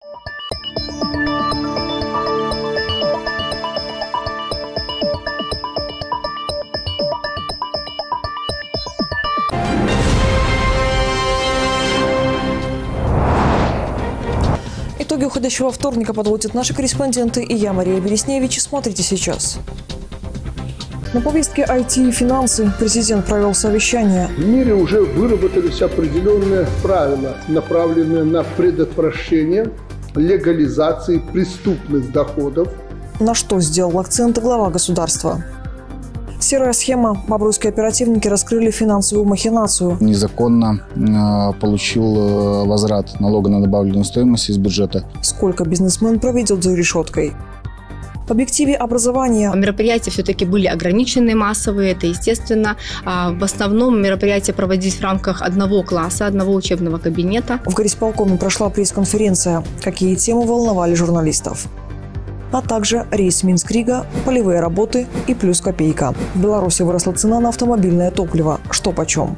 Итоги уходящего вторника подводят наши корреспонденты и я, Мария Бересневич. Смотрите сейчас. На повестке IT и финансы президент провел совещание. В мире уже выработались определенные правила, направленные на предотвращение легализации преступных доходов. На что сделал акцент глава государства? Серая схема. Бобруйские оперативники раскрыли финансовую махинацию. Незаконно получил возврат налога на добавленную стоимость из бюджета. Сколько бизнесмен проведет за решеткой? В объективе образования. Мероприятия все-таки были ограничены, массовые, это естественно. В основном мероприятия проводились в рамках одного класса, одного учебного кабинета. В горисполкоме прошла пресс-конференция. Какие темы волновали журналистов? А также рейс Минск-Рига, полевые работы и плюс копейка. В Беларуси выросла цена на автомобильное топливо. Что почем?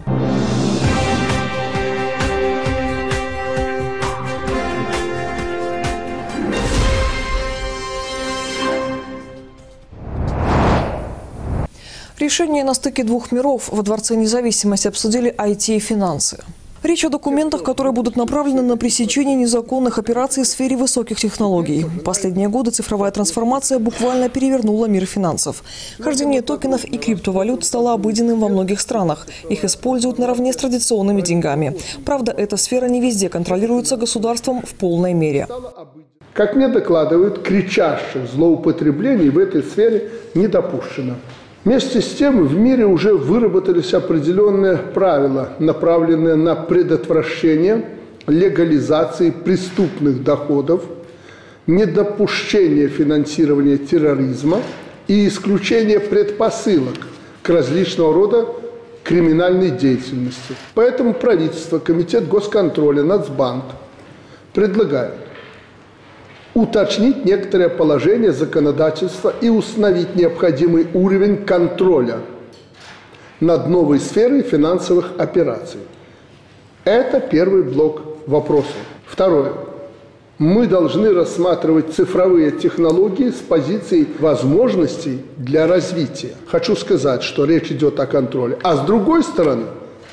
Решение на стыке двух миров во Дворце независимости обсудили IT и финансы. Речь о документах, которые будут направлены на пресечение незаконных операций в сфере высоких технологий. В последние годы цифровая трансформация буквально перевернула мир финансов. Хождение токенов и криптовалют стало обыденным во многих странах. Их используют наравне с традиционными деньгами. Правда, эта сфера не везде контролируется государством в полной мере. Как мне докладывают, кричащих злоупотреблений в этой сфере не допущено. Вместе с тем в мире уже выработались определенные правила, направленные на предотвращение легализации преступных доходов, недопущение финансирования терроризма и исключение предпосылок к различного рода криминальной деятельности. Поэтому правительство, Комитет госконтроля, Нацбанк предлагает уточнить некоторые положения законодательства и установить необходимый уровень контроля над новой сферой финансовых операций. Это первый блок вопросов. Второе. Мы должны рассматривать цифровые технологии с позиции возможностей для развития. Хочу сказать, что речь идет о контроле. А с другой стороны,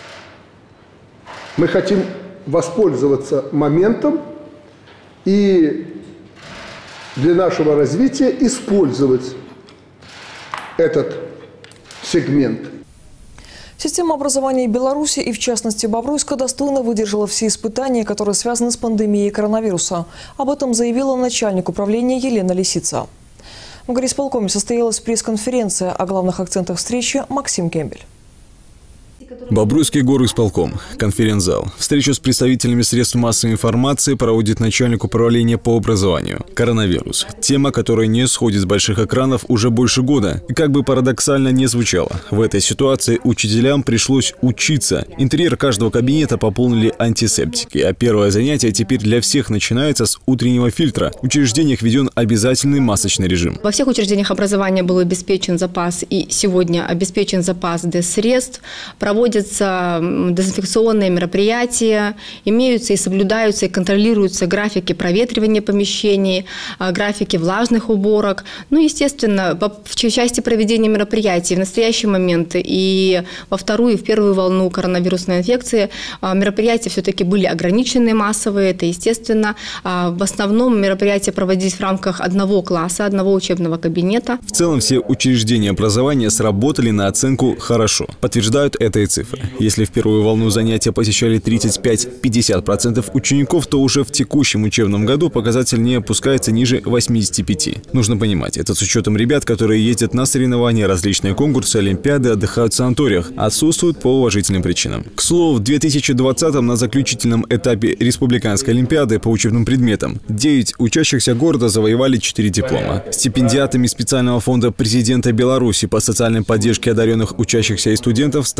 мы хотим воспользоваться моментом и для нашего развития использовать этот сегмент. Система образования Беларуси и, в частности, Бобруйска достойно выдержала все испытания, которые связаны с пандемией коронавируса. Об этом заявила начальник управления Елена Лисица. В горисполкоме состоялась пресс-конференция. О главных акцентах встречи Максим Кембель. Бобруйский горисполком. Конференц-зал. Встречу с представителями средств массовой информации проводит начальник управления по образованию. Коронавирус. Тема, которая не сходит с больших экранов уже больше года. И как бы парадоксально не звучало, в этой ситуации учителям пришлось учиться. Интерьер каждого кабинета пополнили антисептики. А первое занятие теперь для всех начинается с утреннего фильтра. В учреждениях введен обязательный масочный режим. Во всех учреждениях образования был обеспечен запас, и сегодня обеспечен запас средств. Проводятся дезинфекционные мероприятия, имеются и соблюдаются и контролируются графики проветривания помещений, графики влажных уборок. Ну, естественно, в части проведения мероприятий в настоящий момент и во вторую, и в первую волну коронавирусной инфекции мероприятия все-таки были ограничены, массовые, это естественно. В основном мероприятия проводились в рамках одного класса, одного учебного кабинета. В целом все учреждения образования сработали на оценку «хорошо». Подтверждают это и цифры. Если в первую волну занятия посещали 35-50% учеников, то уже в текущем учебном году показатель не опускается ниже 85%. Нужно понимать, это с учетом ребят, которые ездят на соревнования, различные конкурсы, олимпиады, отдыхают в санаториях, отсутствуют по уважительным причинам. К слову, в 2020-м на заключительном этапе Республиканской олимпиады по учебным предметам 9 учащихся города завоевали 4 диплома. Стипендиатами специального фонда президента Беларуси по социальной поддержке одаренных учащихся и студентов стали 8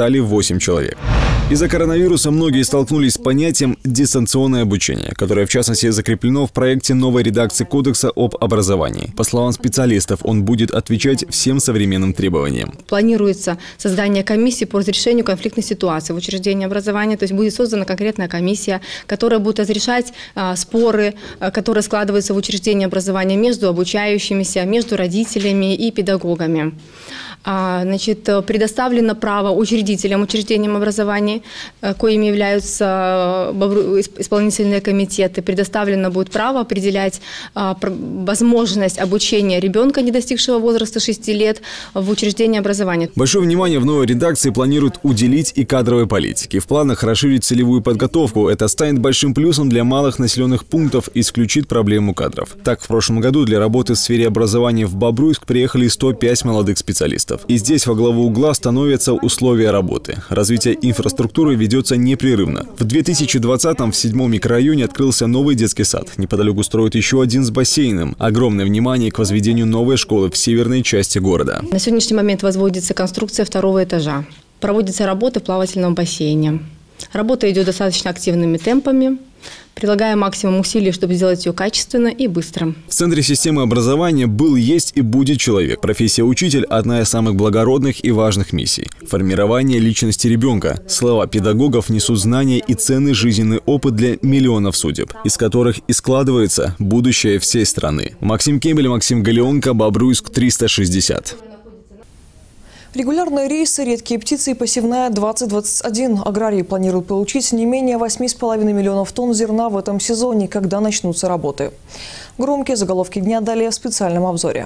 8 человек. Из-за коронавируса многие столкнулись с понятием «дистанционное обучение», которое, в частности, закреплено в проекте новой редакции Кодекса об образовании. По словам специалистов, он будет отвечать всем современным требованиям. Планируется создание комиссии по разрешению конфликтной ситуации в учреждении образования. То есть будет создана конкретная комиссия, которая будет разрешать споры, которые складываются в учреждении образования между обучающимися, между родителями и педагогами. Значит, предоставлено право учредителям учреждениям образования, коими являются исполнительные комитеты, предоставлено будет право определять возможность обучения ребенка, не достигшего возраста 6 лет, в учреждении образования. Большое внимание в новой редакции планируют уделить и кадровой политике. В планах расширить целевую подготовку. Это станет большим плюсом для малых населенных пунктов и исключит проблему кадров. Так, в прошлом году для работы в сфере образования в Бобруйск приехали 105 молодых специалистов. И здесь во главу угла становятся условия работы. Развитие инфраструктуры ведется непрерывно. В 2020-м в 7-м микрорайоне открылся новый детский сад. Неподалеку строят еще один с бассейном. Огромное внимание к возведению новой школы в северной части города. На сегодняшний момент возводится конструкция 2-го этажа. Проводятся работы в плавательном бассейне. Работа идет достаточно активными темпами. Прилагая максимум усилий, чтобы сделать ее качественно и быстро. В центре системы образования был, есть и будет человек. Профессия учитель – одна из самых благородных и важных миссий. Формирование личности ребенка. Слова педагогов несут знания и ценный жизненный опыт для миллионов судеб, из которых и складывается будущее всей страны. Максим Кемель, Максим Галеонко, Бобруйск, 360. Регулярные рейсы, редкие птицы и посевная 2021. Аграрии планируют получить не менее 8,5 миллионов тонн зерна в этом сезоне, когда начнутся работы. Громкие заголовки дня далее в специальном обзоре.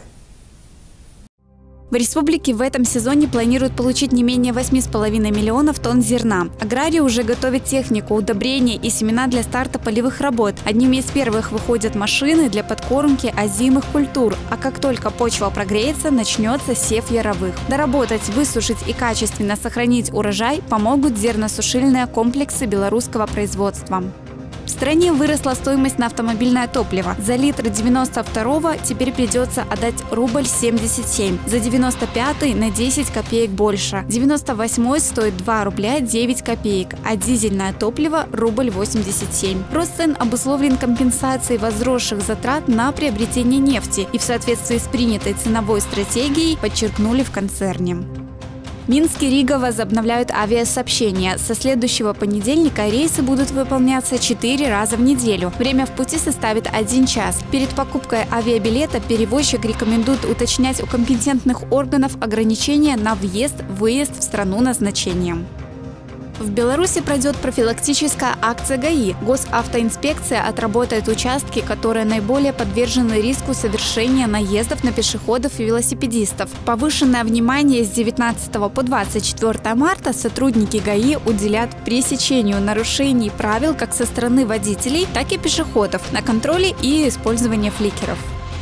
В республике в этом сезоне планируют получить не менее 8,5 миллионов тонн зерна. Аграрии уже готовят технику, удобрения и семена для старта полевых работ. Одними из первых выходят машины для подкормки озимых культур. А как только почва прогреется, начнется сев яровых. Доработать, высушить и качественно сохранить урожай помогут зерносушильные комплексы белорусского производства. В стране выросла стоимость на автомобильное топливо. За литр 92-го теперь придется отдать рубль 77. За 95-й на 10 копеек больше. 98-й стоит 2 рубля 9 копеек, а дизельное топливо – рубль 87. Рост цен обусловлен компенсацией возросших затрат на приобретение нефти и в соответствии с принятой ценовой стратегией, подчеркнули в концерне. Минск и Рига возобновляют авиасообщение. Со следующего понедельника рейсы будут выполняться 4 раза в неделю. Время в пути составит 1 час. Перед покупкой авиабилета перевозчик рекомендует уточнять у компетентных органов ограничения на въезд-выезд в страну назначения. В Беларуси пройдет профилактическая акция ГАИ. Госавтоинспекция отработает участки, которые наиболее подвержены риску совершения наездов на пешеходов и велосипедистов. Повышенное внимание с 19 по 24 марта сотрудники ГАИ уделят пресечению нарушений правил как со стороны водителей, так и пешеходов на контроле и использовании фликеров.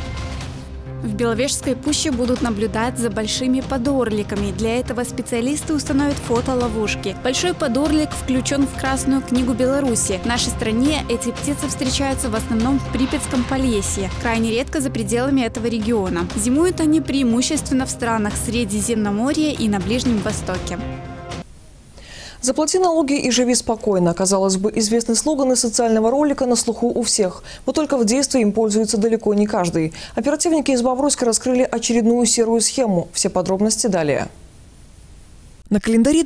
В Беловежской пуще будут наблюдать за большими подорликами. Для этого специалисты установят фотоловушки. Большой подорлик включен в Красную книгу Беларуси. В нашей стране эти птицы встречаются в основном в Припятском Полесье, крайне редко за пределами этого региона. Зимуют они преимущественно в странах Средиземноморья и на Ближнем Востоке. «Заплати налоги и живи спокойно». Казалось бы, известный слоган из социального ролика на слуху у всех. Вот только в действии им пользуется далеко не каждый. Оперативники из Бобруйска раскрыли очередную серую схему. Все подробности далее. На календаре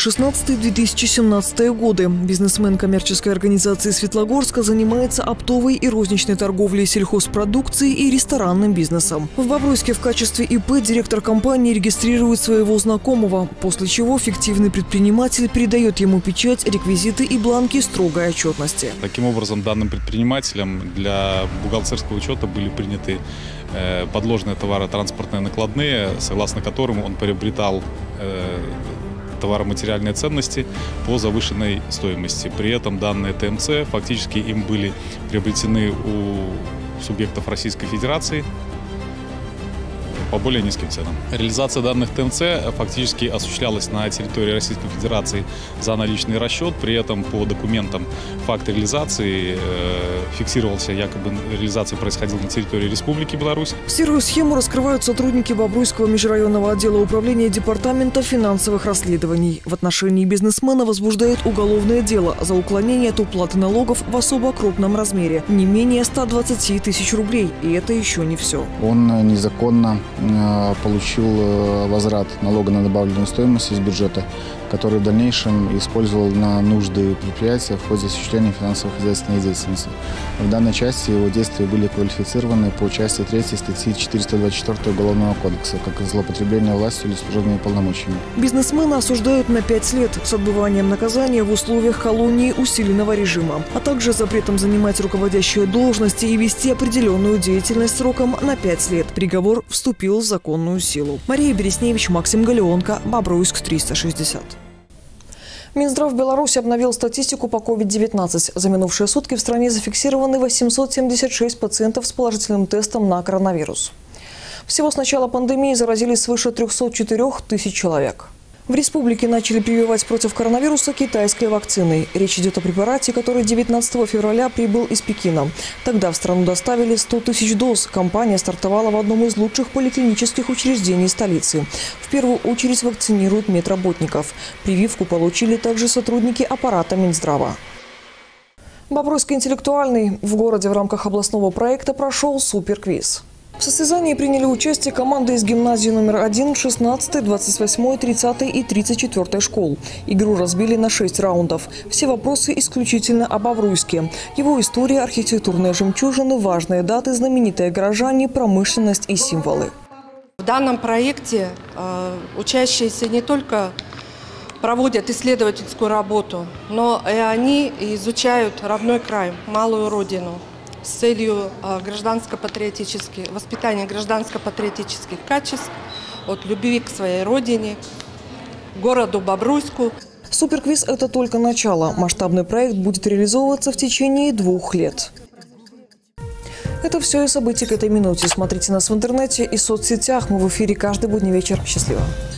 2016-2017 годы. Бизнесмен коммерческой организации Светлогорска занимается оптовой и розничной торговлей сельхозпродукцией и ресторанным бизнесом. В Бобруйске в качестве ИП директор компании регистрирует своего знакомого, после чего фиктивный предприниматель передает ему печать, реквизиты и бланки строгой отчетности. Таким образом, данным предпринимателям для бухгалтерского учета были приняты подложные товаротранспортные накладные, согласно которым он приобретал товароматериальные ценности по завышенной стоимости. При этом данные ТМЦ фактически им были приобретены у субъектов Российской Федерации. по более низким ценам. Реализация данных ТНЦ фактически осуществлялась на территории Российской Федерации за наличный расчет. При этом по документам факт реализации фиксировался, якобы реализация происходила на территории Республики Беларусь. Серую схему раскрывают сотрудники Бобруйского межрайонного отдела управления Департамента финансовых расследований. В отношении бизнесмена возбуждают уголовное дело за уклонение от уплаты налогов в особо крупном размере – не менее 120 тысяч рублей. И это еще не все. Он незаконно получил возврат налога на добавленную стоимость из бюджета, который в дальнейшем использовал на нужды предприятия в ходе осуществления финансово-хозяйственной деятельности. В данной части его действия были квалифицированы по части 3 статьи 424 Уголовного кодекса как злоупотребление властью или служебными полномочиями. Бизнесмена осуждают на 5 лет с отбыванием наказания в условиях колонии усиленного режима, а также запретом занимать руководящие должности и вести определенную деятельность сроком на 5 лет. Приговор вступил в законную силу. Мария Бересневич, Максим Галеонко, Бобруйск 360. Минздрав Беларуси обновил статистику по COVID-19. За минувшие сутки в стране зафиксированы 876 пациентов с положительным тестом на коронавирус. Всего с начала пандемии заразились свыше 304 тысяч человек. В республике начали прививать против коронавируса китайской вакциной. Речь идет о препарате, который 19 февраля прибыл из Пекина. Тогда в страну доставили 100 тысяч доз. Компания стартовала в одном из лучших поликлинических учреждений столицы. В первую очередь вакцинируют медработников. Прививку получили также сотрудники аппарата Минздрава. Бобруйский интеллектуальный. В городе в рамках областного проекта прошел суперквиз. В состязании приняли участие команды из гимназии номер 1, 16, 28, 30 и 34 школ. Игру разбили на 6 раундов. Все вопросы исключительно о Бобруйске. Его история, архитектурные жемчужины, важные даты, знаменитые горожане, промышленность и символы. В данном проекте учащиеся не только проводят исследовательскую работу, но и они изучают родной край, малую родину, с целью воспитания гражданско-патриотических качеств, от любви к своей родине, городу Бобруйску. Суперквиз – это только начало. Масштабный проект будет реализовываться в течение 2 лет. Это все и события к этой минуте. Смотрите нас в интернете и соцсетях. Мы в эфире каждый будний вечер. Счастливо!